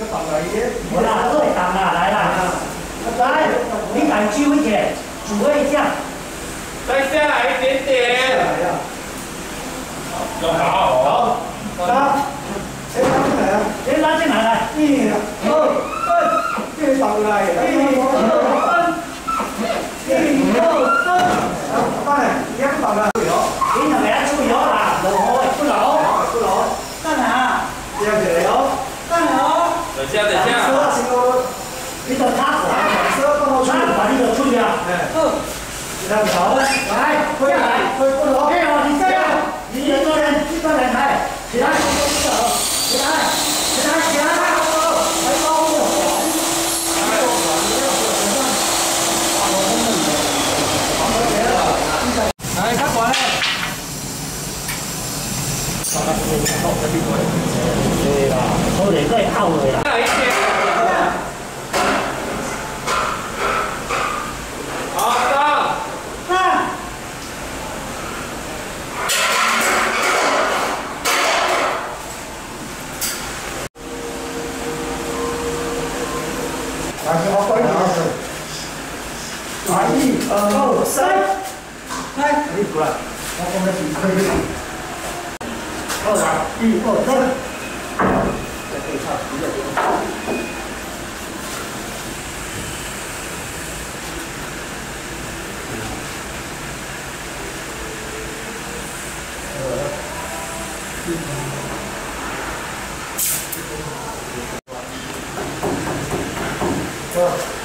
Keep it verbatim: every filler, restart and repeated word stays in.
我拿对档啦，来啦，来，你敢揪一点，主位这样， 再下来一点点。要好，好， 三，谁拉进来啊？ 谁拉进来来？ 一、二、三，这倒来，一、二、三，一、二、三，好，翻嚟，一倒啦， 你同人出油啦，落去出樓， 出樓， 干啥？ 接住油， 干啥？ 等下，等下。 車先個， 你就插管， 車幫我出， 插管你就出去啊。 嗯，兩手， 来， 推來，推不落， 哎呦，你这样，你一个人，一个人来，起来，起来，起来，起来，来高一点。 來，插管咧。 对啦，我哋都系拗佢啦。 下一点。好，上。 上。 來，我開始。來，一、二、三，來，你過來，我我們比推一。好來，一、二、三。再可以差十個點。呃，